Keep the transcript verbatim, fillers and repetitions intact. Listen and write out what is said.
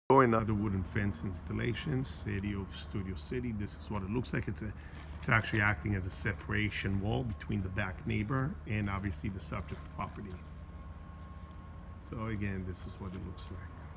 Or another wooden fence installation, City of Studio City. This is what it looks like. It's a, it's actually acting as a separation wall between the back neighbor and obviously the subject property. So again, this is what it looks like.